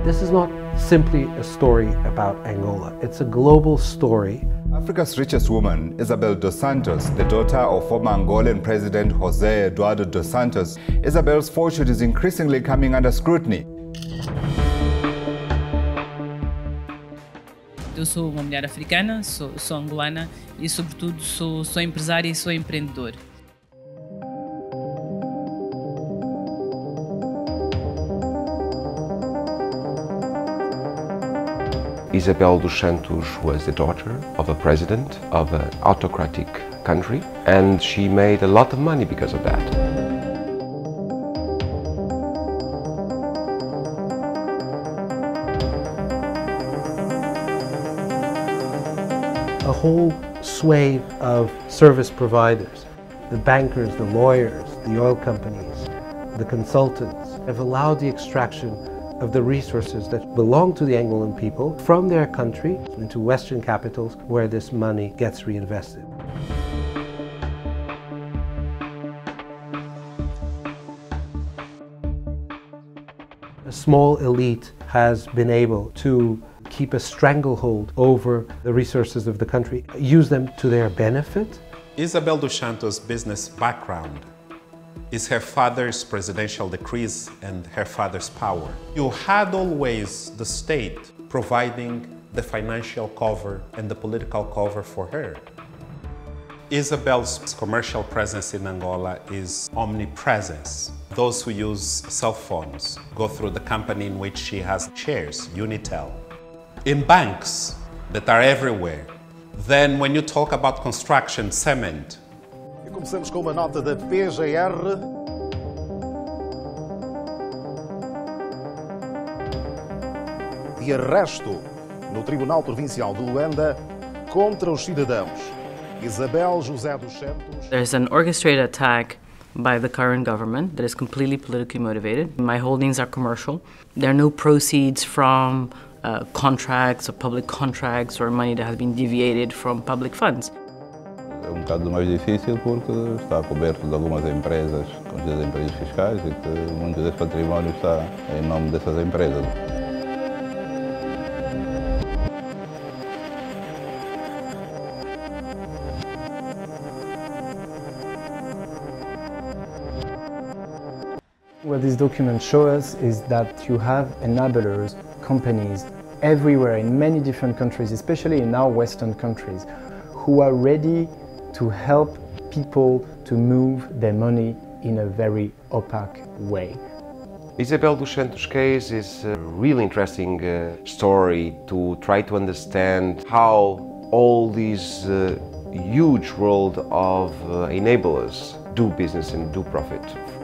This is not simply a story about Angola. It's a global story. Africa's richest woman, Isabel dos Santos, the daughter of former Angolan President José Eduardo dos Santos, Isabel's fortune is increasingly coming under scrutiny. Eu sou uma mulher africana, sou angolana e, sobretudo, sou empresária e sou empreendedora. Isabel dos Santos was the daughter of a president of an autocratic country, and she made a lot of money because of that. A whole swathe of service providers, the bankers, the lawyers, the oil companies, the consultants, have allowed the extraction of the resources that belong to the Angolan people from their country into Western capitals where this money gets reinvested. A small elite has been able to keep a stranglehold over the resources of the country, use them to their benefit. Isabel dos Santos' business background is her father's presidential decrees and her father's power. You had always the state providing the financial cover and the political cover for her. Isabel's commercial presence in Angola is omnipresence. Those who use cell phones go through the company in which she has shares, Unitel. In banks that are everywhere. Then when you talk about construction, cement. E começamos com uma nota da PGR. De arresto no Tribunal Provincial de Luanda contra os cidadãos. Isabel José dos Santos. There's an orchestrated attack by the current government that is completely politically motivated. My holdings are commercial. There are no proceeds from contracts or public contracts or money that has been deviated from public funds. É bocado mais difícil porque está coberto de algumas empresas, conhecidas empresas fiscais, e que muito desse património está em nome dessas empresas. What these documents show us is that you have enablers, companies, everywhere in many different countries, especially in our Western countries, who are ready to help people to move their money in a very opaque way. Isabel dos Santos' case is a really interesting story to try to understand how all these huge world of enablers do business and do profit